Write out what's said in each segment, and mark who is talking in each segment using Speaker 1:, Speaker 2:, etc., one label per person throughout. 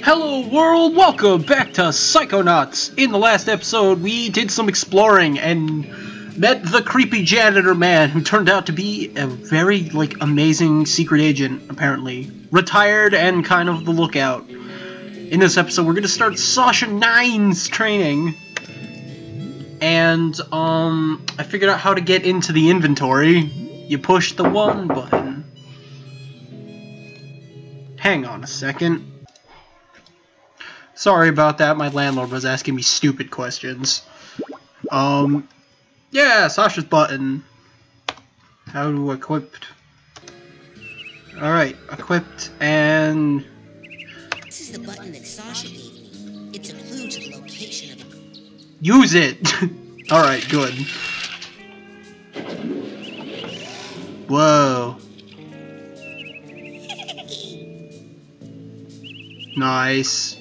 Speaker 1: Hello world, welcome back to Psychonauts. In the last episode, we did some exploring and met the creepy janitor man who turned out to be a very, amazing secret agent, apparently. Retired and kind of the lookout. In this episode, we're gonna start Sasha Nein's training. And, I figured out how to get into the inventory. You push the one button. Hang on a second. Sorry about that, my landlord was asking me stupid questions. Yeah, Sasha's button. How to equip? Alright, equipped, and...
Speaker 2: This is the button that Sasha gave me. It's a clue to the location of it.
Speaker 1: Use it! Alright, good. Whoa. Nice.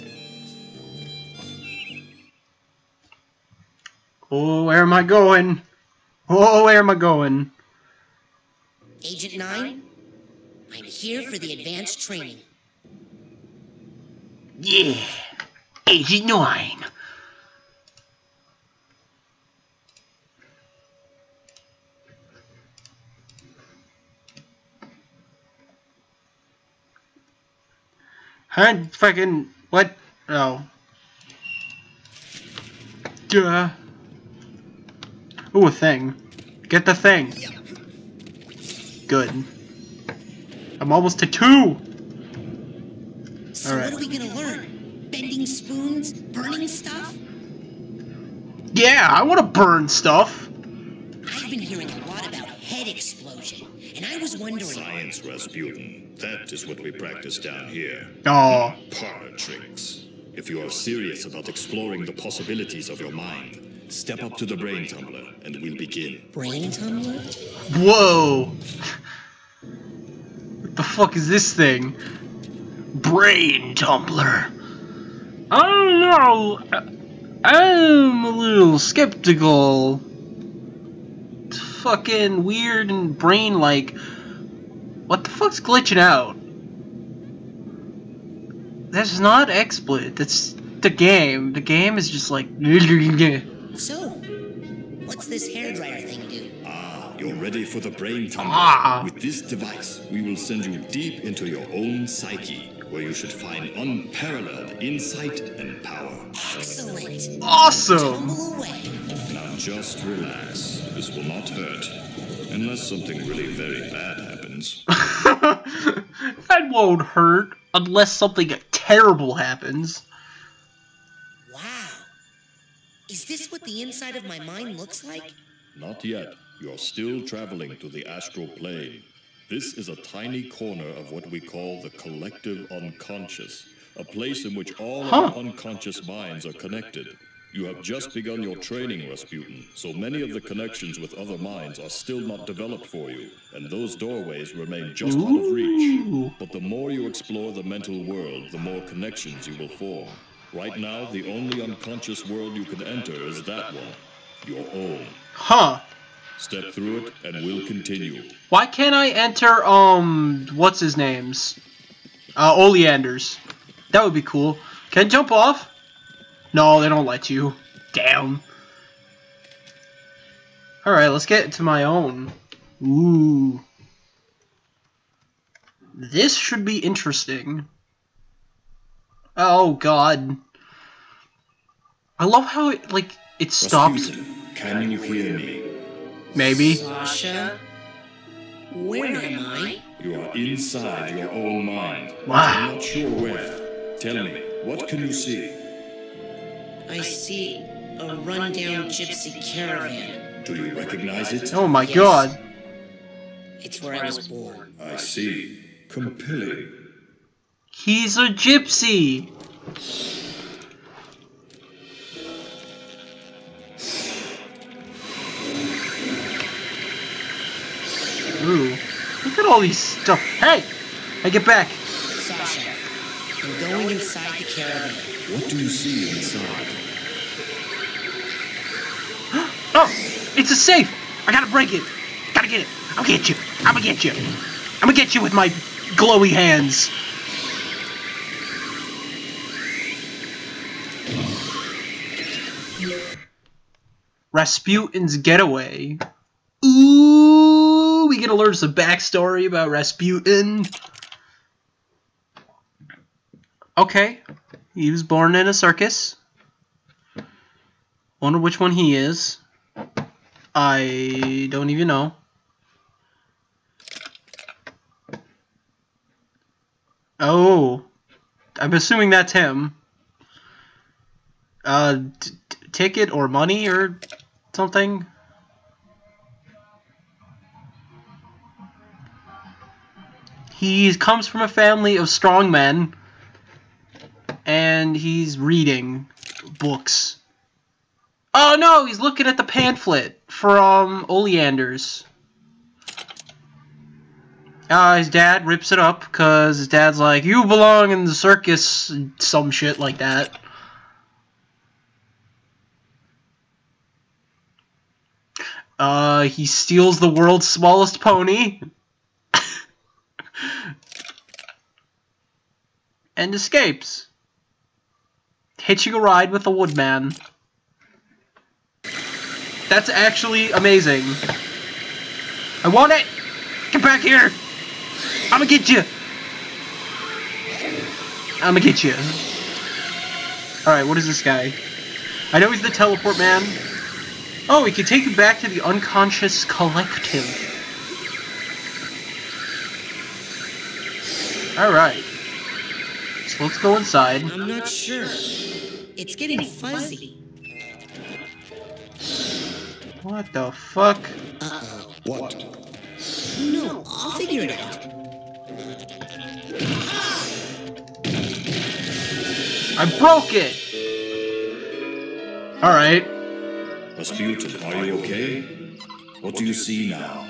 Speaker 1: Oh, where am I going? Oh, where am I going?
Speaker 2: Agent 9, I'm here for the advanced training.
Speaker 1: Yeah, Agent 9. Huh? Fucking what? Oh. Duh. Ooh, a thing. Get the thing. Good. I'm almost to 2!
Speaker 2: So
Speaker 1: Alright.
Speaker 2: what are we gonna learn? Bending spoons? Burning stuff?
Speaker 1: Yeah, I want to burn stuff.
Speaker 2: I've been hearing a lot about head explosion, and I was wondering...
Speaker 3: Science, Rasputin. That is what we practice down here.
Speaker 1: Oh.
Speaker 3: Parlor tricks. If you are serious about exploring the possibilities of your mind, step up to the brain tumbler, and we'll begin.
Speaker 2: Brain tumbler?
Speaker 1: Whoa. What the fuck is this thing? Brain tumbler. I don't know. I'm a little skeptical. It's fucking weird and brain-like. What the fuck's glitching out? That's not XSplit. That's the game. The game is just like...
Speaker 2: So, what's this hairdryer thing do?
Speaker 3: Ah, you're ready for the brain tumbler. With this device, we will send you deep into your own psyche, where you should find unparalleled insight and power.
Speaker 2: Excellent!
Speaker 1: Awesome!
Speaker 2: Tumble away.
Speaker 3: Now just relax. This will not hurt. Unless something really very bad happens.
Speaker 1: That won't hurt unless something terrible happens.
Speaker 2: Wow. Is this what the inside of my mind looks like?
Speaker 3: Not yet. You're still traveling to the astral plane. This is a tiny corner of what we call the collective unconscious, a place in which all our unconscious minds are connected. You have just begun your training, Rasputin, so many of the connections with other minds are still not developed for you, and those doorways remain just out of reach. But the more you explore the mental world, the more connections you will form. Right now, the only unconscious world you can enter is that one, your own.
Speaker 1: Huh.
Speaker 3: Step through it, and we'll continue.
Speaker 1: Why can't I enter, what's his name's? Oleander's. That would be cool. Can I jump off? No, they don't let you. Damn. Alright, let's get to my own. Ooh. This should be interesting. Oh, God. I love how it, it stops.
Speaker 3: Rasputin, can you hear me?
Speaker 1: Maybe.
Speaker 2: Sasha? Where am I?
Speaker 3: You are inside your own mind.
Speaker 1: Wow.
Speaker 3: I'm not sure where. Tell me, what can you see?
Speaker 2: I see a rundown gypsy caravan.
Speaker 3: Do you recognize it?
Speaker 1: Oh my
Speaker 2: Yes.
Speaker 1: God.
Speaker 2: It's where I was born.
Speaker 3: I see. Compelling.
Speaker 1: He's a gypsy. Ooh. Look at all these stuff. Hey! I get back.
Speaker 2: Sasha, I'm going inside the caravan.
Speaker 3: What do you see inside?
Speaker 1: Oh! It's a safe! I gotta break it! Gotta get it! I'll get you! I'ma get you! I'ma get you with my glowy hands! Rasputin's getaway. Ooh, we get to learn some backstory about Rasputin. Okay, he was born in a circus. Wonder which one he is. I don't even know. Oh, I'm assuming that's him. Ticket or money or something. He comes from a family of strong men, and he's reading books. Oh no, he's looking at the pamphlet for Oleander's. His dad rips it up because his dad's like, you belong in the circus, some shit like that. He steals the world's smallest pony. And escapes. Hitching a ride with a woodman. That's actually amazing. I want it! Get back here! I'ma get you! I'ma get you. Alright, what is this guy? I know he's the teleport man. Oh, we can take him back to the unconscious collective. Alright. So let's go inside.
Speaker 2: I'm not sure. It's getting fuzzy.
Speaker 1: What the fuck?
Speaker 2: Uh-oh.
Speaker 3: What?
Speaker 2: No, I'll figure it out.
Speaker 1: I broke it! Alright.
Speaker 3: Rasputin, are you okay? What do you see now?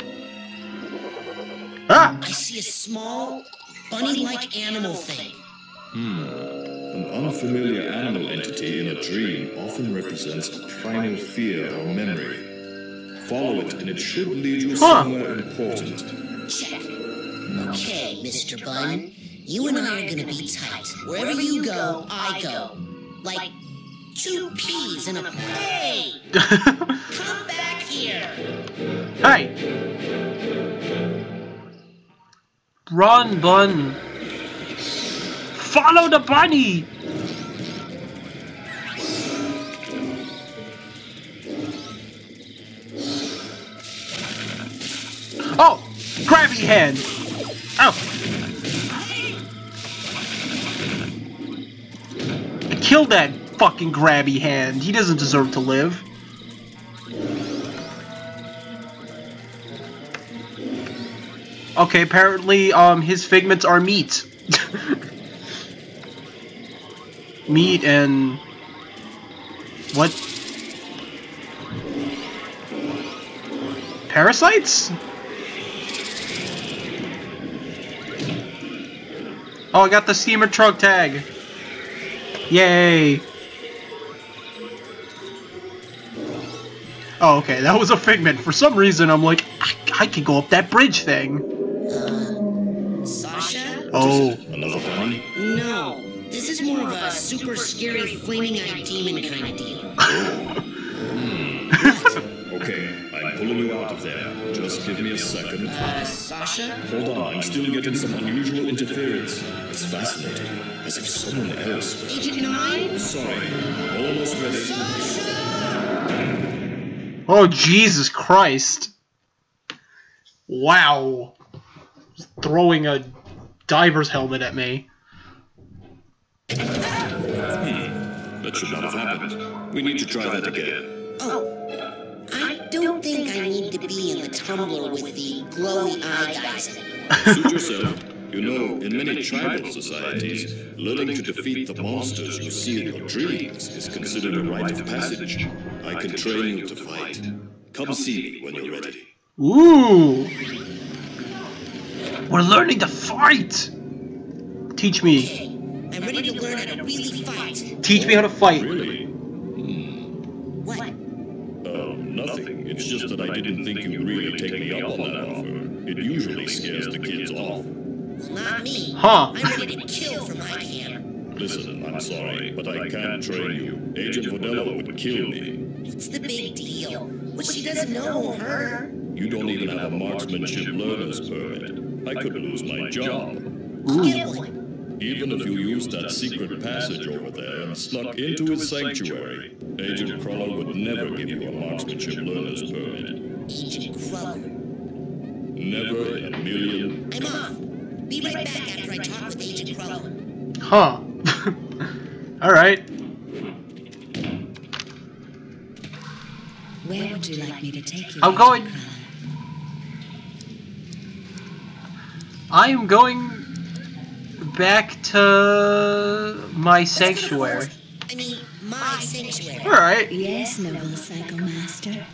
Speaker 1: Ah!
Speaker 2: I see a small, bunny-like animal thing.
Speaker 3: An unfamiliar animal entity in a dream often represents a primal fear or memory. Follow it and it should lead you somewhere important.
Speaker 2: Check. Okay, Mr. Bun. You and I are gonna be tight. Wherever you go, I go. Like 2 peas in a... Hey! Come back here!
Speaker 1: Hey! Run, Bun! Follow the bunny! Oh! Grabby Hands! Oh! Kill that fucking Grabby Hand. He doesn't deserve to live. Okay, apparently, his figments are meat. Meat and... what? Parasites? Oh, I got the steamer truck tag. Yay. Oh, okay, that was a figment. For some reason, I'm like, I could go up that bridge thing.
Speaker 2: Sasha?
Speaker 1: Oh.
Speaker 3: Another bunny?
Speaker 2: No. This is more of a super scary flaming-eyed demon kind of deal.
Speaker 3: Okay, I'm pulling you out of there. Just give me a second.
Speaker 2: Sasha?
Speaker 3: Hold on, I'm still getting some unusual interference. It's fascinating, as if someone else...
Speaker 2: Agent 9?
Speaker 3: Sorry, almost ready.
Speaker 2: Sasha!
Speaker 1: Oh, Jesus Christ. Wow. Just throwing a diver's helmet at me.
Speaker 3: That should not have happened. We need to try that again.
Speaker 2: Oh. I don't think I need to be in the tumbler with the glowy eye guys in it.
Speaker 3: Suit yourself. You know, in many tribal societies, learning to defeat the monsters you see in your dreams is considered a rite of passage. I can train you to fight. Come see me when you're ready.
Speaker 1: Ooh. We're learning to fight. Teach me.
Speaker 2: Okay, I'm ready to learn how to really fight.
Speaker 1: Teach me how to fight.
Speaker 3: Really?
Speaker 2: What?
Speaker 3: Nothing. It's just that I didn't think you'd really take me up on that offer. It usually scares the kids off.
Speaker 2: Well, not me.
Speaker 1: Huh.
Speaker 2: I'm ready to kill for my camp.
Speaker 3: Listen, I'm sorry, but I can't train you. Agent Vodello would kill me.
Speaker 2: What's the big deal? What she doesn't know won't hurt her.
Speaker 3: You don't even have a marksmanship learner's permit. I could lose my job.
Speaker 2: I'll get one.
Speaker 3: Even if you used that secret passage over there and snuck into his sanctuary, Agent Cruller would never give you a marksmanship learner's permit.
Speaker 2: Agent Cruller.
Speaker 3: Never in a million.
Speaker 2: I'm off. Be right back after I talk with Agent Cruller.
Speaker 1: Huh. Alright.
Speaker 4: Where would you like me to take you?
Speaker 1: I'm going... I am going back to my sanctuary.
Speaker 2: I mean, my sanctuary.
Speaker 1: Alright.
Speaker 4: Yes, noble Psycho Master.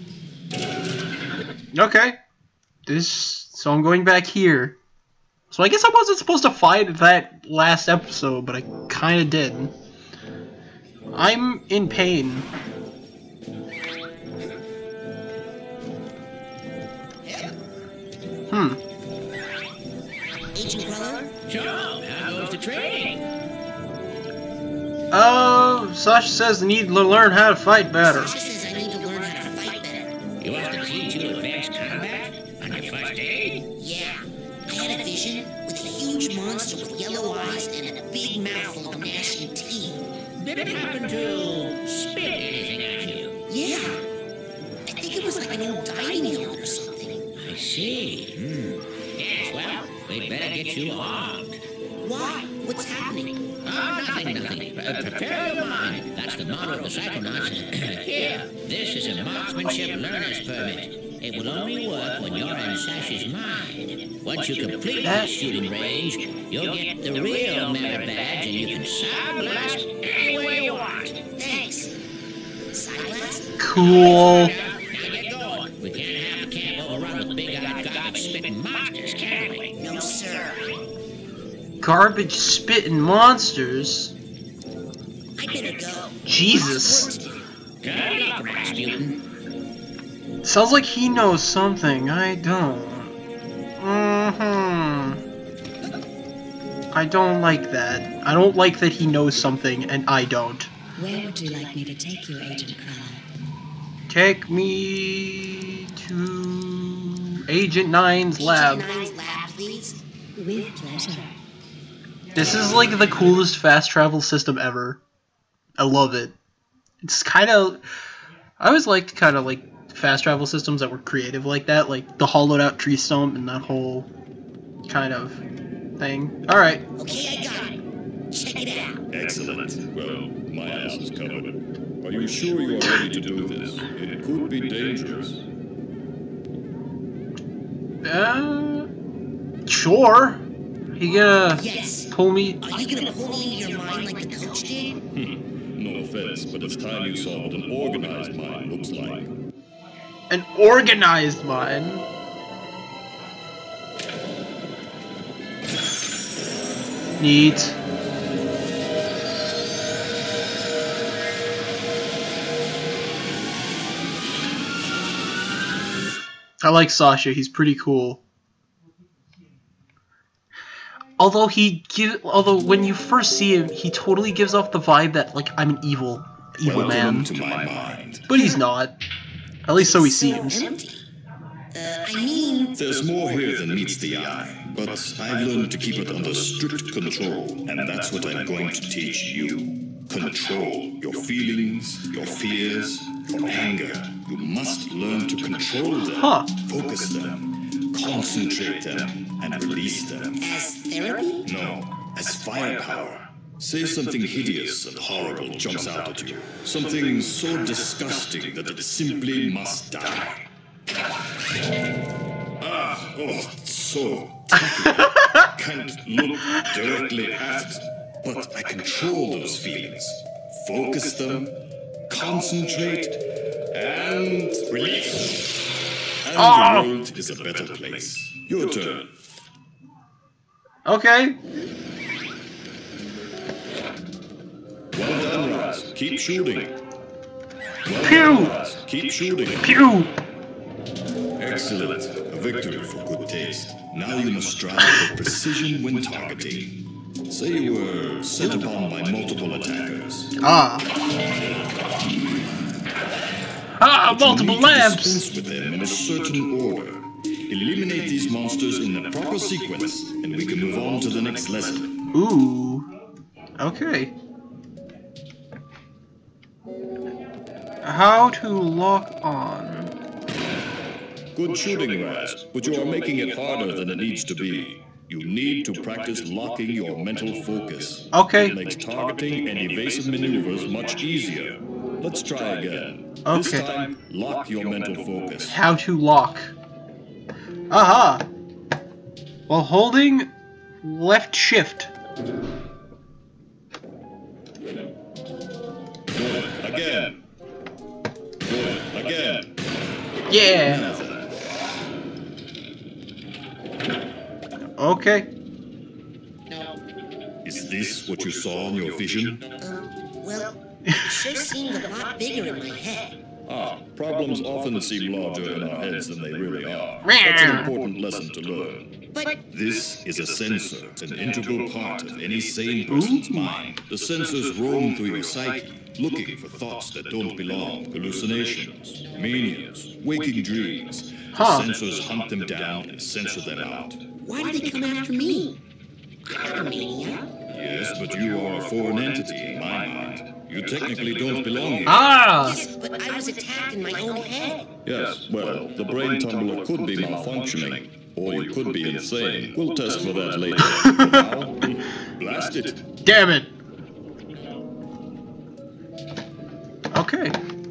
Speaker 1: Okay. So I'm going back here. So I guess I wasn't supposed to fight that last episode, but I kinda did. I'm in pain.
Speaker 2: Agent Cruller?
Speaker 5: So, how goes the training?
Speaker 1: Sasha says I need to learn how to fight better.
Speaker 2: Sasha says I need to learn how to fight better.
Speaker 5: You want to teach you advanced combat on your first day?
Speaker 2: Yeah. I had a vision with a huge monster with yellow eyes and a big mouthful of gnashing teeth.
Speaker 5: Did it happen to spit anything at you?
Speaker 2: Yeah. I think it was like an old diving helmet or something.
Speaker 5: I see. Yes, well, we'd better get you armed.
Speaker 2: Why? What's happening?
Speaker 5: Oh, nothing. Prepare your mind. That's the motto of the Psychonauts. Here, this is a marksmanship learner's permit. It will only work when you're in Sasha's mind. Once you complete the shooting range, you'll get the real merit badge and you can side blast any way you want.
Speaker 2: Thanks. Side blast?
Speaker 1: Cool.
Speaker 5: Now get going. We can't have the camp overrun with big-eyed garbage-spitting monsters, can we?
Speaker 2: No, sir.
Speaker 1: Garbage spitting monsters.
Speaker 2: I better go.
Speaker 1: Jesus.
Speaker 5: Good luck, Rasputin.
Speaker 1: Sounds like he knows something. I don't. I don't like that. I don't like that he knows something and I don't.
Speaker 4: Where would you like me to take you, Agent Cruller?
Speaker 1: Take me to Agent Nine's lab.
Speaker 2: Agent Nine's lab, please.
Speaker 4: With pleasure.
Speaker 1: This is like the coolest fast travel system ever. I love it. It's kind of... I always liked kind of like fast travel systems that were creative like that. Like the hollowed out tree stump and that whole kind of thing. Alright.
Speaker 2: Okay, I got it. Check it out.
Speaker 3: Excellent. Well, my ass is covered. Are you sure you are ready to do this? It could be dangerous.
Speaker 1: Sure. You gonna
Speaker 2: Yes.
Speaker 1: pull me?
Speaker 2: Are you gonna pull me into your mind like the coach did?
Speaker 3: No offense, but it's time you saw what an organized mind looks like.
Speaker 1: An organized mind. Neat. I like Sasha. He's pretty cool. Although when you first see him, he totally gives off the vibe that like I'm an evil man.
Speaker 3: To my mind.
Speaker 1: But he's not. At least so he seems.
Speaker 2: Empty. I mean...
Speaker 3: There's more here than meets the eye, but I've learned to keep it under strict control, and that's what I'm going to teach you. Control your feelings, your fears, your anger. You must learn to control them, focus them, concentrate them, and release them.
Speaker 2: As therapy?
Speaker 3: No, as firepower. Say something hideous and horrible jumps out at you. Something so disgusting that it simply must die. So tacky. Can't look directly at it, but I control those feelings. Focus them, concentrate, and release. And the world is a better place. Your turn.
Speaker 1: Okay.
Speaker 3: Well done, Raz. Keep shooting. Well
Speaker 1: Pew!
Speaker 3: done, Raz. Keep shooting.
Speaker 1: Pew!
Speaker 3: Excellent. A victory for good taste. Now you must strive for precision when targeting. Say you were set upon by multiple attackers.
Speaker 1: Ah,
Speaker 3: But
Speaker 1: multiple
Speaker 3: you need to
Speaker 1: lamps!
Speaker 3: dispense with them in a certain order. Eliminate these monsters in the proper sequence, and we can move on to the next lesson.
Speaker 1: Ooh. Okay. How to lock on.
Speaker 3: Good shooting, Raz, but you are making it harder than it needs to be. You need to practice locking your mental focus.
Speaker 1: Okay.
Speaker 3: It makes targeting and evasive maneuvers much easier. Let's try again.
Speaker 1: Okay.
Speaker 3: This time, lock your mental focus.
Speaker 1: How to lock. Aha! While holding left shift.
Speaker 3: Good. Again. Good. Again.
Speaker 1: Yeah! Okay.
Speaker 2: No.
Speaker 3: Is this what you saw in your vision?
Speaker 2: Well, it sure seemed a lot bigger in my head.
Speaker 3: Ah, problems often seem larger in our heads than they really are. That's an important lesson to learn.
Speaker 2: But
Speaker 3: This is a sensor. It's an integral part of any sane person's mind. The sensors roam through your psyche, looking for thoughts that don't belong, hallucinations, manias, waking dreams.
Speaker 1: Huh.
Speaker 3: The sensors hunt them down and censor them out.
Speaker 2: why did they come after me? I'm not a maniac.
Speaker 3: Yes, but you are a foreign entity in my mind. You technically don't belong here.
Speaker 1: Ah!
Speaker 2: Yes, but I was attacked in my own head.
Speaker 3: Yes, well, the brain tumbler could be malfunctioning, or you could be insane. We'll test for that later. For now, blast it.
Speaker 1: Damn it! Okay.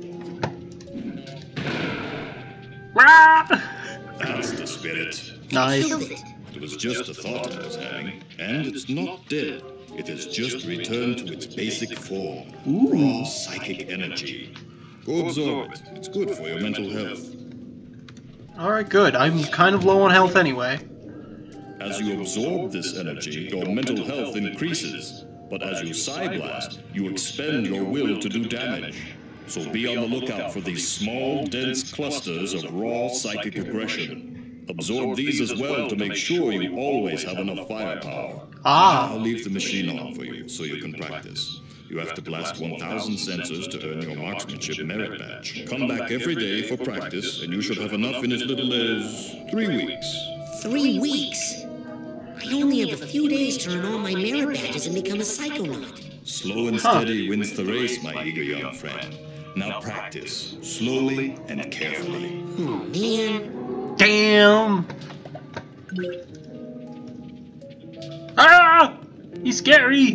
Speaker 1: Ah!
Speaker 3: That's the spirit.
Speaker 1: Nice.
Speaker 2: Killed it.
Speaker 3: It was just a thought I was having, and it's not dead. It has just returned to its basic form. Raw psychic energy. Go absorb it. It's good for your mental health.
Speaker 1: Alright, good. I'm kind of low on health anyway.
Speaker 3: As you absorb this energy, your mental health increases. But as you psyblast, you expend your will to do damage. So be on the lookout for these small, dense clusters of raw psychic aggression. Absorb these as well to make sure you always have enough firepower.
Speaker 1: Ah.
Speaker 3: I'll leave the machine on for you so you can practice. You have to blast 1,000 sensors to earn your marksmanship merit badge. Come back every day for practice, and you should have enough in as little as 3 weeks.
Speaker 2: 3 weeks? I only have a few days to earn all my merit badges and become a psychonaut.
Speaker 3: Slow and steady wins the race, my eager young friend. Now practice, slowly and carefully.
Speaker 2: Oh, man.
Speaker 1: Damn! Ah! He's scary!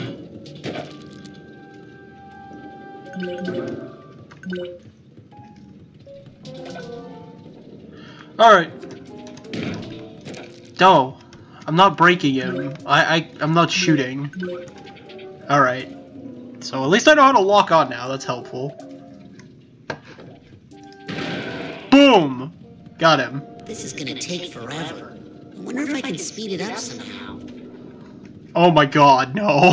Speaker 1: Alright. No. I'm not breaking him. I'm not shooting. Alright. So at least I know how to lock on now. That's helpful. Boom! Got him.
Speaker 2: This is gonna take forever. I wonder if I can speed it up somehow.
Speaker 1: Oh my god, no.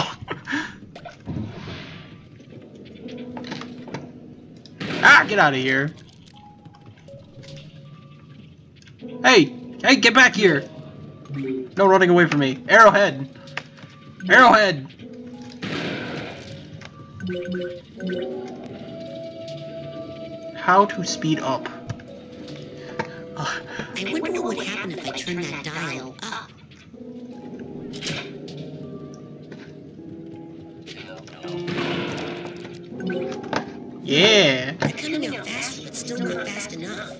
Speaker 1: Ah, get out of here. Hey! Hey, get back here! No running away from me. Arrowhead! Arrowhead! How to speed up.
Speaker 2: I wonder what would happen if I turn that dial up.
Speaker 1: Yeah!
Speaker 2: They're coming out faster, but still not fast enough.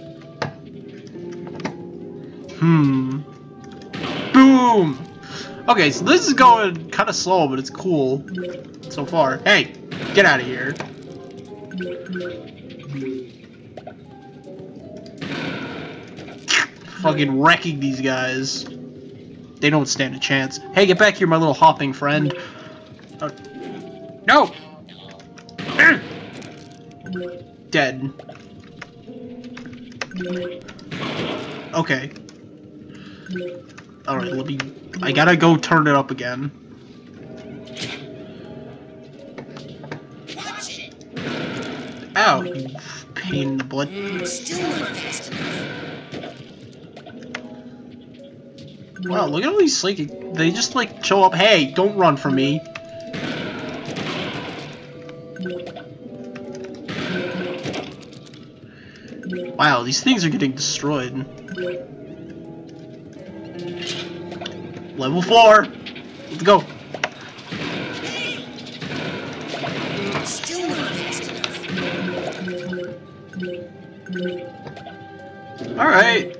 Speaker 1: Boom! Okay, so this is going kind of slow, but it's cool so far. Hey! Get out of here. Fucking wrecking these guys. They don't stand a chance. Hey, get back here, my little hopping friend. No! Dead. Okay. Alright, let me... I gotta go turn it up again.
Speaker 2: Watch it.
Speaker 1: Ow, you pain in the butt.
Speaker 2: Still not fast enough.
Speaker 1: Wow, look at all these psychic... They just, like, show up. Hey, don't run from me. Wow, these things are getting destroyed. Level 4. Let's go.
Speaker 2: Still not fast enough.
Speaker 1: Alright.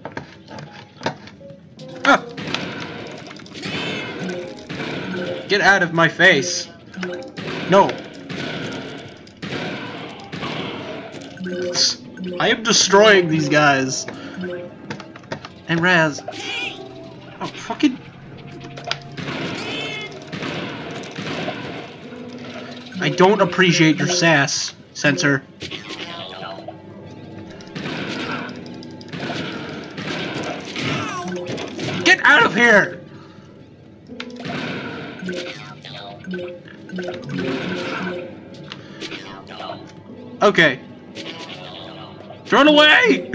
Speaker 1: Ah. Get out of my face. No. I am destroying these guys. And Raz. Oh, fucking. I don't appreciate your sass, Censor. Get out of here! Okay. Run away!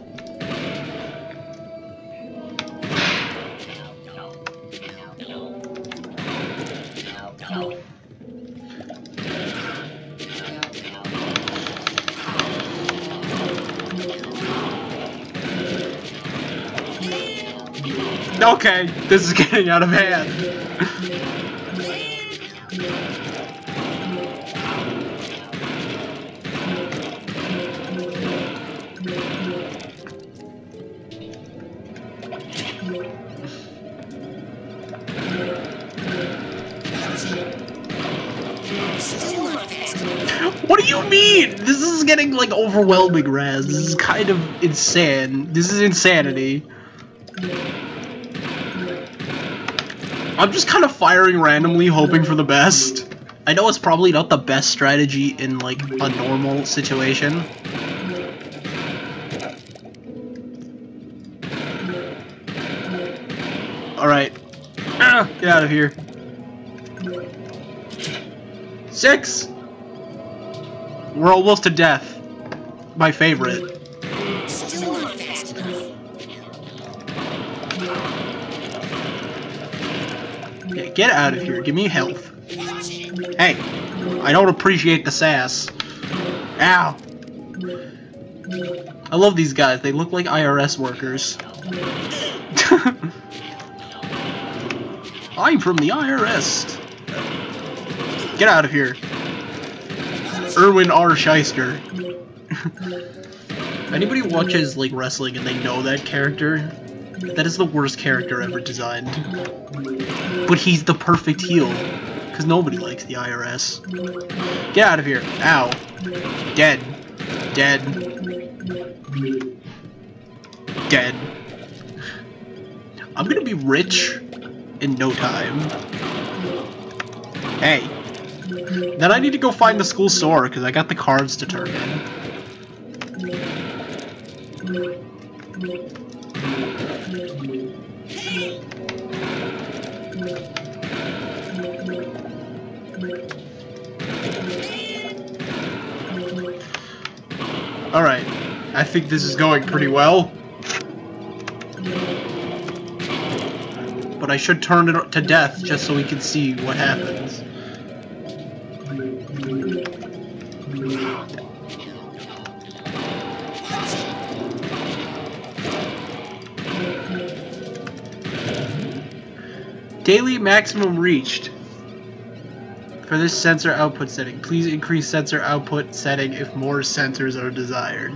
Speaker 1: Okay, this is getting out of hand. What do you mean? This is getting like overwhelming, Raz. This is kind of insane. This is insanity. I'm just kind of firing randomly, hoping for the best. I know it's probably not the best strategy in like a normal situation. Alright. Get out of here. 6! We're almost to death. My favorite.
Speaker 2: Still not fast enough.
Speaker 1: Yeah, get out of here. Give me health. Hey, I don't appreciate the sass. Ow. I love these guys. They look like IRS workers. I'm from the IRS. Get out of here. Erwin R. Shyster. Anybody watches like wrestling and they know that character? That is the worst character ever designed. But he's the perfect heel. Because nobody likes the IRS. Get out of here. Ow. Dead. Dead. Dead. I'm gonna be rich in no time. Hey. Then I need to go find the school store because I got the cards to turn in. Alright, I think this is going pretty well. But I should turn it to death just so we can see what happens. Daily maximum reached. For this sensor output setting, please increase sensor output setting if more sensors are desired.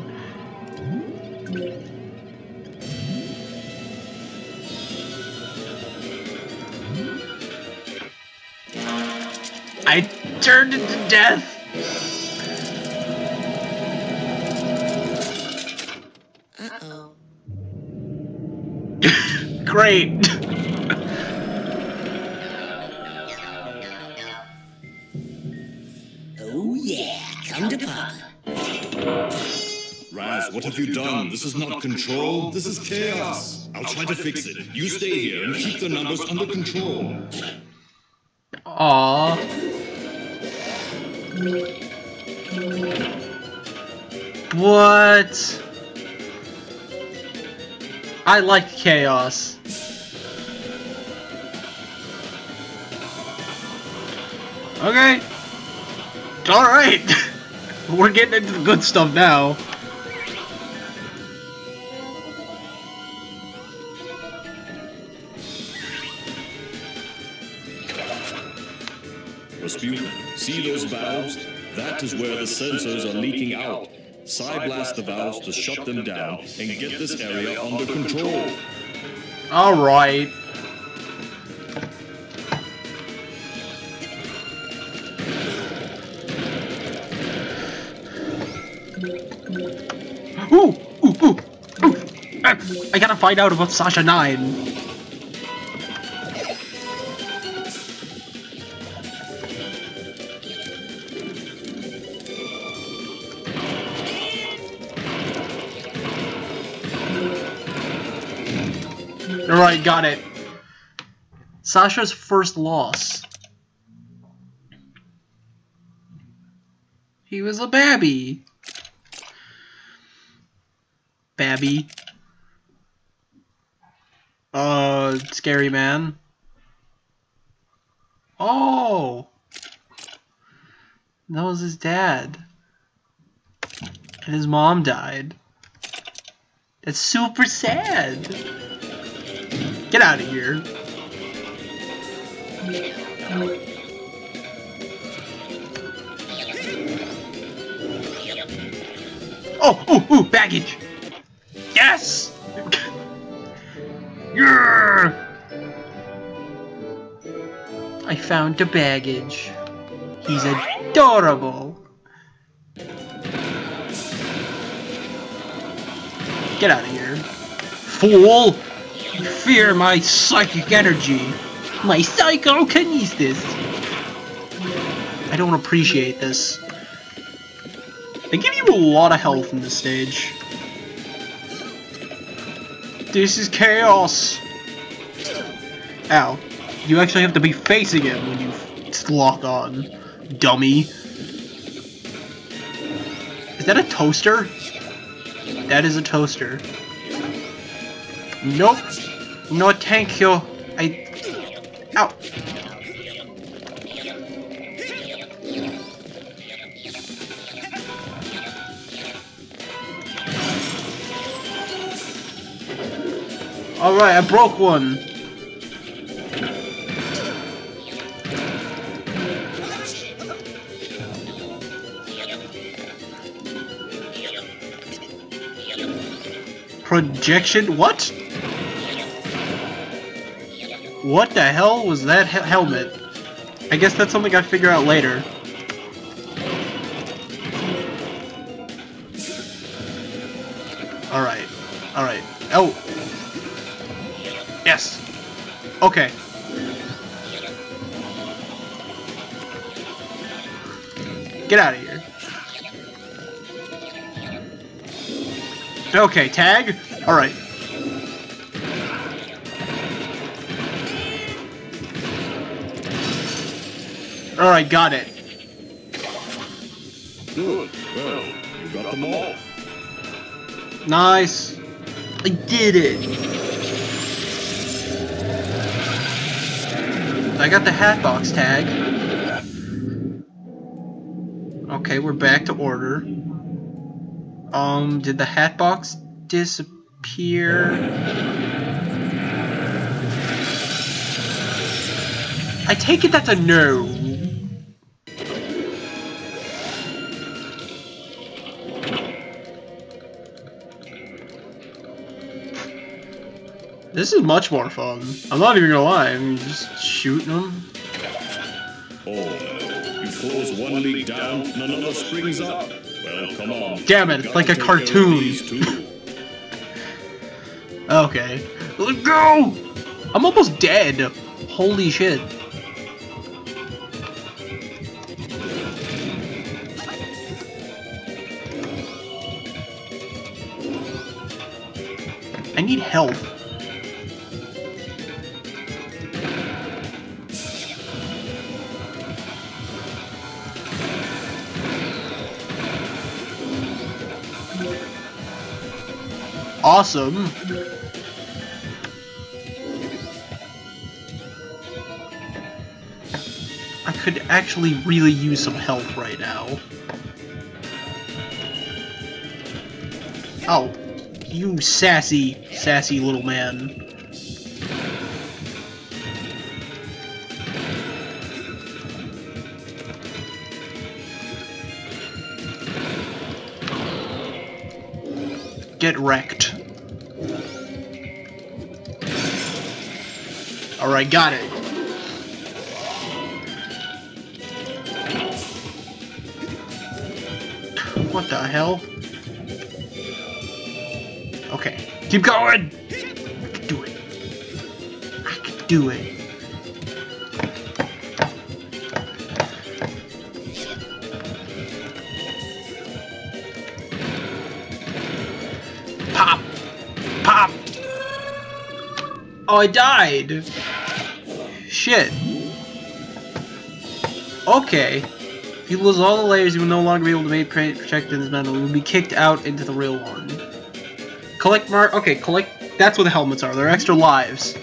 Speaker 1: I turned it to death.
Speaker 2: Uh-oh.
Speaker 1: Great.
Speaker 2: Oh yeah, come to Papa.
Speaker 3: Raz, what have you done? This is not control, this is chaos. I'll try to fix it. You stay here and keep the numbers under control.
Speaker 1: Aww. What? I like chaos. Okay. Alright. We're getting into the good stuff now.
Speaker 3: Rasputin, see those valves? That is where the sensors are leaking out. Psy-blast the valves to shut them down and get this area under control.
Speaker 1: Alright. Ooh! Ooh! Ooh! Ooh! I gotta find out about Sasha Nein. Alright, got it. Sasha's first loss. He was a babby. Babby. Scary man. Oh! That was his dad. And his mom died. That's super sad. Get out of here. Oh, ooh, ooh, baggage. Yes! Yeah! I found the baggage. He's adorable. Get out of here. Fool! You fear my psychic energy. My psychokinesis. I don't appreciate this. They give you a lot of health in this stage. This is chaos. Ow. You actually have to be facing him when you lock on. Dummy. Is that a toaster? That is a toaster. Nope. No, thank you. Ow. Alright, I broke one. Projection? What? What the hell was that helmet? I guess that's something I figure out later. Alright. Alright. Oh! Yes! Okay. Get out of here. Okay, tag? Alright. Alright, got it.
Speaker 3: Good. Well, you got them all.
Speaker 1: Nice. I did it. I got the Hatbox tag. Okay, we're back to order. Did the Hatbox disappear? I take it that's a no. This is much more fun. I'm not even gonna lie, I'm just shooting them.
Speaker 3: Oh, you close one leak down and another springs up. Well, come on.
Speaker 1: Damn it, it's like a cartoon. Okay. Let's go! I'm almost dead. Holy shit. I need help. Awesome. I could actually really use some help right now. Oh, you sassy little man. Get wrecked. Alright, got it. What the hell? Okay, keep going! I can do it. I can do it. Pop! Pop! Oh, I died! Shit. Okay. If you lose all the layers, you will no longer be able to make project in this metal. You will be kicked out into the real one. Collect okay, collect. That's what the helmets are. They're extra lives.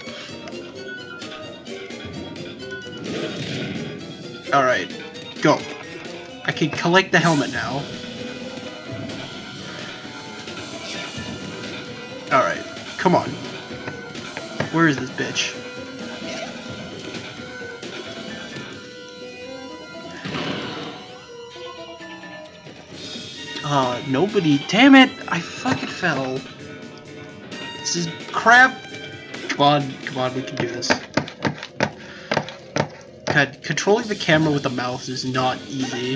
Speaker 1: Alright. Go. I can collect the helmet now. Alright. Come on. Where is this bitch? Nobody. Damn it! I fucking fell. This is crap. Come on, we can do this. God, controlling the camera with the mouse is not easy.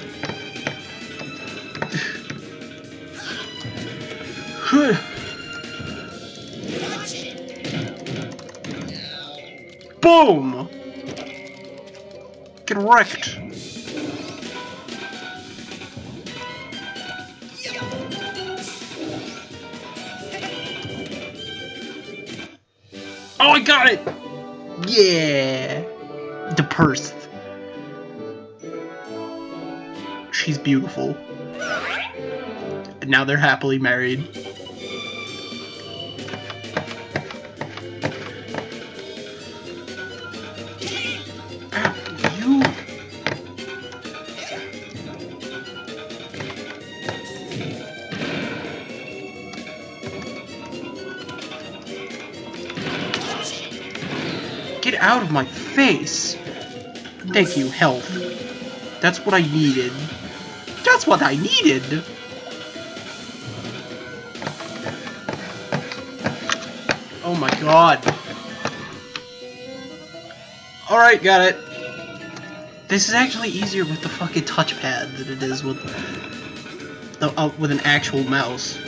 Speaker 1: Boom! Get wrecked. Oh, I got it! Yeah! The purse. She's beautiful. And now they're happily married. You... Get out of my face! Thank you, health. That's what I needed. That's what I needed! Oh my god. Alright, got it. This is actually easier with the fucking touchpad than it is with an actual mouse.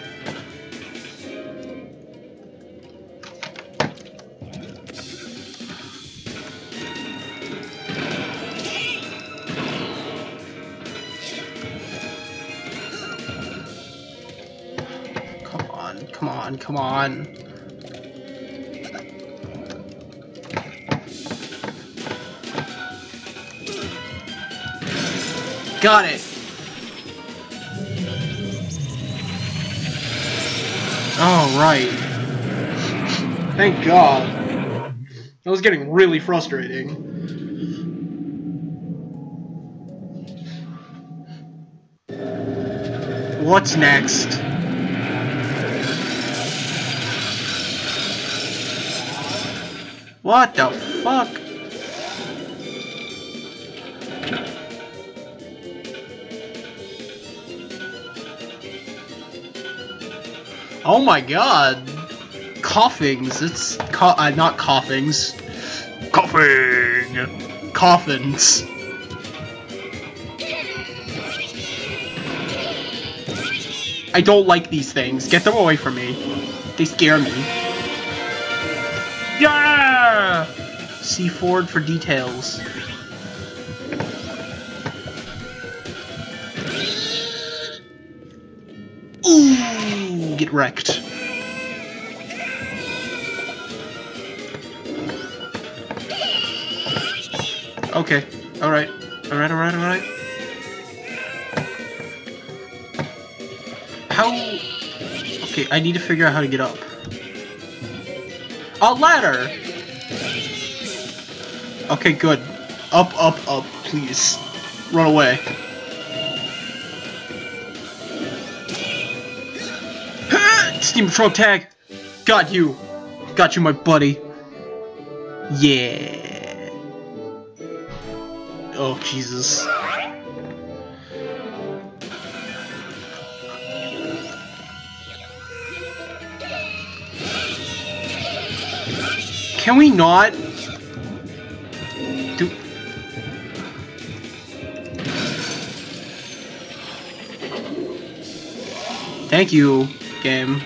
Speaker 1: Come on. Got it. All right. Thank God. That was getting really frustrating. What's next? What the fuck? Oh my god. Coughings. It's not coughings. Coughing. Coffins. I don't like these things. Get them away from me. They scare me. Yeah! See forward for details. Ooh, get wrecked. Okay, alright. Alright. How... Okay, I need to figure out how to get up. A ladder! Okay, good. Up, please. Run away. Steam Patrol tag! Got you, my buddy. Yeah. Oh, Jesus. Can we not? Do... Thank you, game.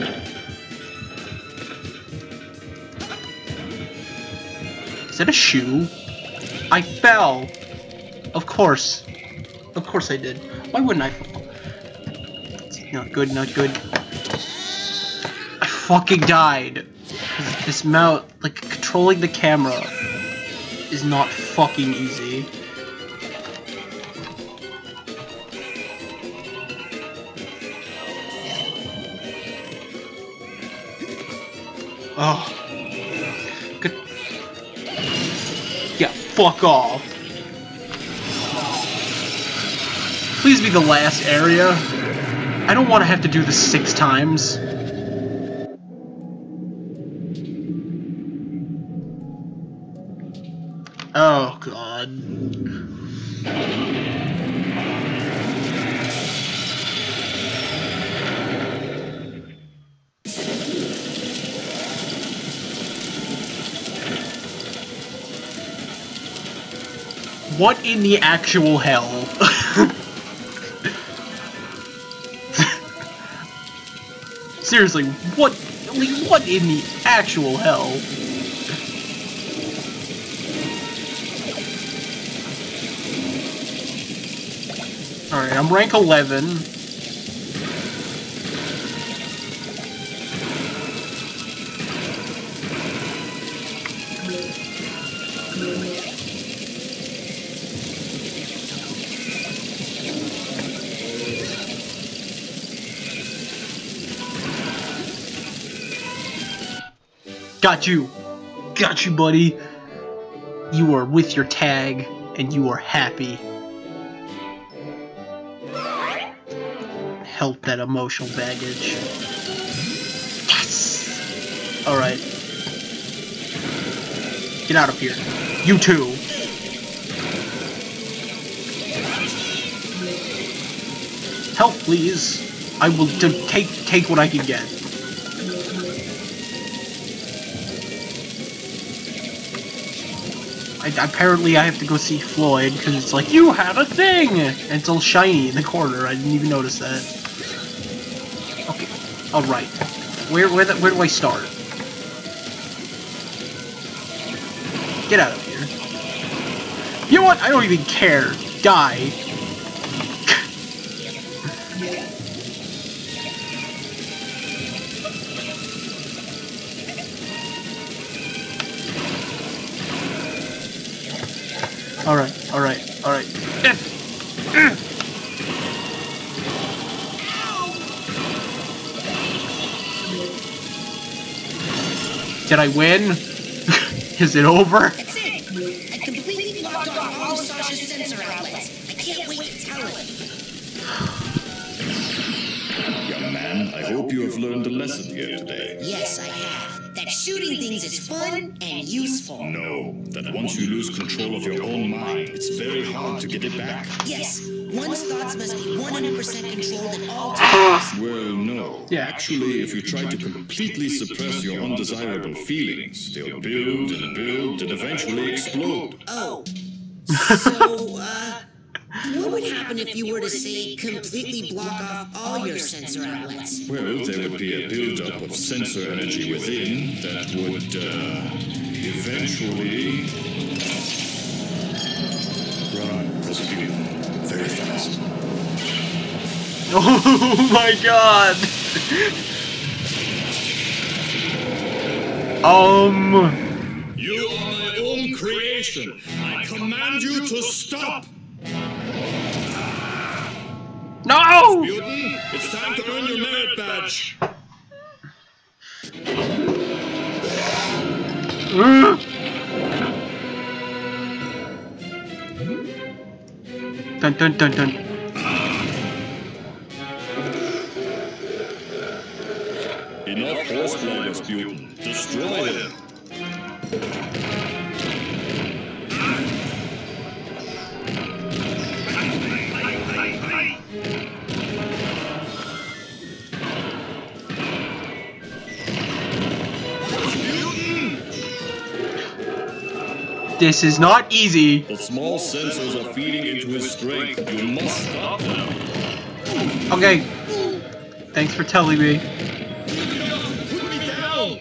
Speaker 1: Is that a shoe? I fell. Of course. Of course I did. Why wouldn't I fall? Not good, not good. I fucking died. This mouse, like, controlling the camera is not fucking easy. Oh. Good. Yeah, fuck off. Please be the last area. I don't want to have to do this 6 times. Oh, God. What in the actual hell? Seriously, what in the actual hell? Alright, I'm rank 11. Got you! Got you, buddy! You are with your tag, and you are happy. Help that emotional baggage. Yes! Alright. Get out of here. You too! Help, please! I will take what I can get. Apparently I have to go see Floyd, because it's like, you have a thing! And it's all shiny in the corner, I didn't even notice that. Okay, alright. Where do I start? Get out of here. You know what? I don't even care. Die. Alright. Did I win? Is it over?
Speaker 2: That's it! I completely blocked off all of Sasha's sensor outlets. I can't wait to tell him.
Speaker 3: Young man, I hope you have learned a lesson here today.
Speaker 2: Yes, I have. That shooting things is fun and useful.
Speaker 3: No, that once you lose control of your own mind, it's very hard to get it back.
Speaker 2: Yes, one's thoughts must be 100% controlled at all times.
Speaker 3: Well, no.
Speaker 1: Yeah.
Speaker 3: Actually, if you try to completely suppress your undesirable feelings, they'll build and eventually explode.
Speaker 2: Oh. So, what would happen if you were to, say, completely block off all your sensor outlets?
Speaker 3: Well, there would be a buildup of sensor energy within that would, eventually run Rasputin very fast.
Speaker 1: Oh my god!
Speaker 3: You are my own creation. I command you to stop.
Speaker 1: No!
Speaker 3: Rasputin, it's time to earn your merit badge.
Speaker 1: Dun dun dun dun.
Speaker 3: Enough horseplay, Rasputin. Destroy him.
Speaker 1: This is not easy.
Speaker 3: The small sensors are feeding into his strength. You must stop them.
Speaker 1: Okay. Thanks for telling me.
Speaker 3: Put me down!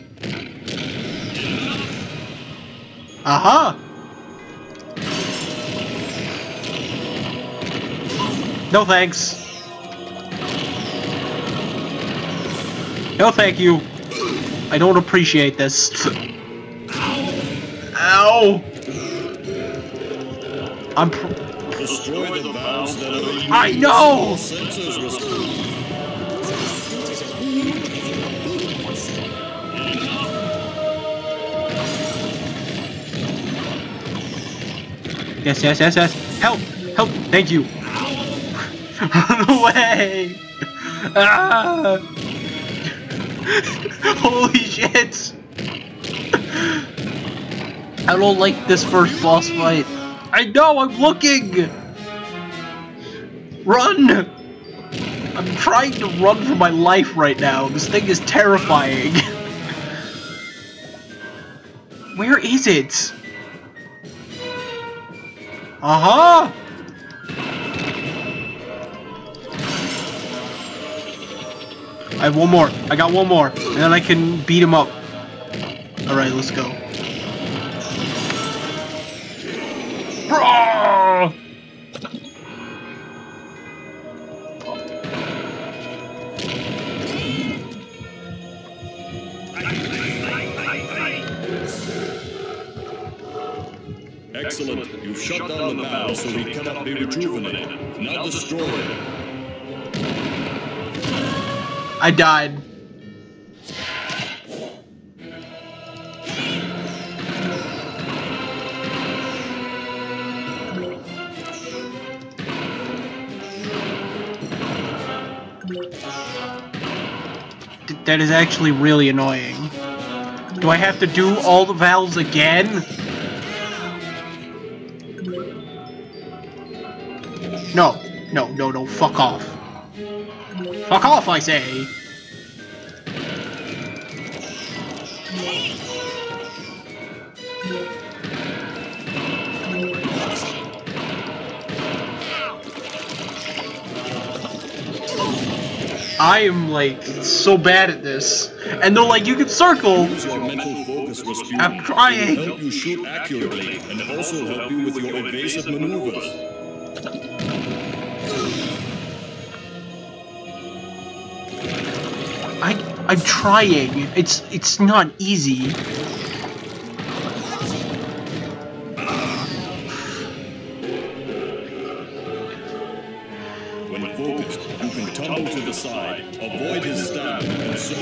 Speaker 1: Aha! No thanks. No thank you. I don't appreciate this. Ow! I'm
Speaker 3: Destroy the valves that are
Speaker 1: I know!
Speaker 3: sensors
Speaker 1: Yes, yes, yes, yes. Help! Help! Thank you! Run away! Ah! Holy shit! I don't like this first boss fight. I know, I'm looking! Run! I'm trying to run for my life right now. This thing is terrifying. Where is it? Aha! I have one more. I got one more. And then I can beat him up. Alright, let's go. Bro!
Speaker 3: Excellent. You've shut down the valve so he cannot be rejuvenated. Now destroy it.
Speaker 1: I died. That is actually really annoying. Do I have to do all the valves again? No, no, no, no, fuck off. Fuck off, I say! I am, like, so bad at this. And they're like, you can circle!
Speaker 3: Use your mental focus, Rasputin.
Speaker 1: I'm trying!
Speaker 3: It will help you shoot accurately, and also help you with your evasive maneuvers.
Speaker 1: I'm trying. It's not easy.
Speaker 3: When focused, you can tumble to the side, avoid his stab, and so...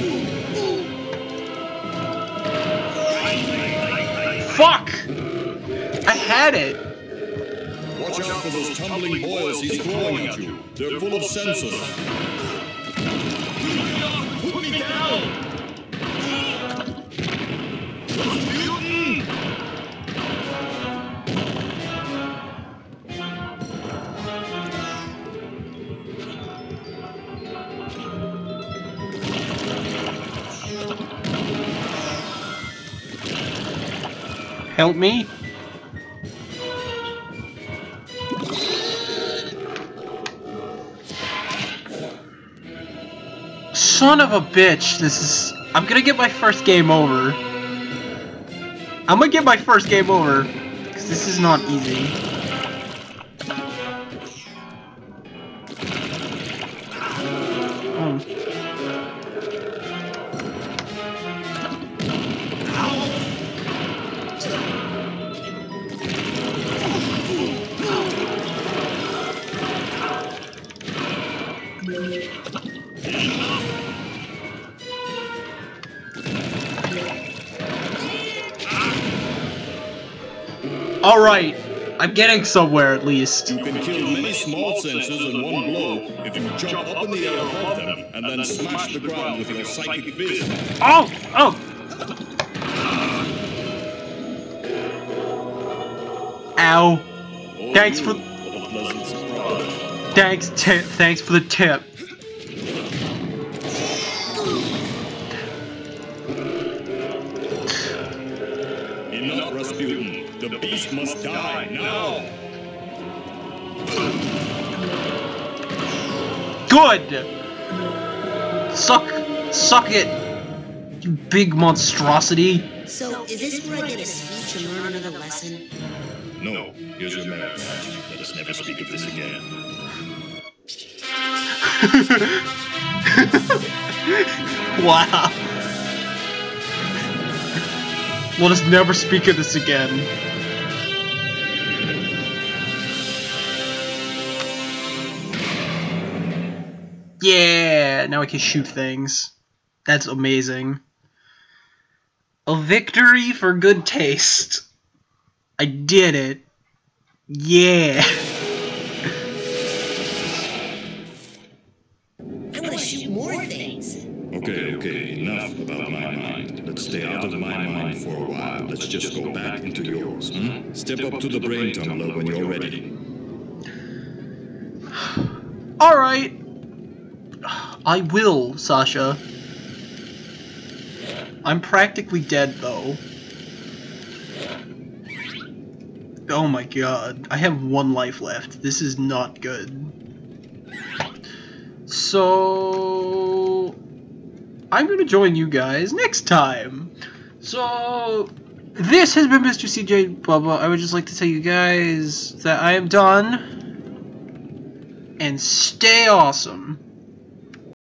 Speaker 1: Fuck! I had it!
Speaker 3: Watch out for those tumbling boils he's throwing at you. They're full of sensors. Put me down!
Speaker 1: Help me? Son of a bitch, this is... I'm gonna get my first game over. I'm gonna get my first game over. Because this is not easy. Oh. Alright, I'm getting somewhere at least.
Speaker 3: You can kill many small sensors in one blow if you jump up in the air above them and then smash the ground with your psychic fist.
Speaker 1: Oh! Oh! Ow. Thanks for...
Speaker 3: What a pleasant surprise.
Speaker 1: Thanks for the tip.
Speaker 3: Enough, Rasputin. The beast must die now.
Speaker 1: Good! Suck it, you big monstrosity.
Speaker 2: So, is this where I get a speech and learn another lesson?
Speaker 3: No, here's your merit badge. Let us never speak of this again.
Speaker 1: Wow. Let us never speak of this again. Yeah, now I can shoot things. That's amazing. A victory for good taste. I did it. Yeah.
Speaker 2: I want to shoot more things.
Speaker 3: Okay, enough about my mind. Let's stay out of my mind for a while. Let's just go back into yours. Step up to the brain tumbler when you're ready.
Speaker 1: Alright. I will, Sasha. I'm practically dead, though. Oh my god. I have 1 life left. This is not good. So... I'm gonna join you guys next time. So... This has been MrCJBubba. I would just like to tell you guys that I am done. And stay awesome.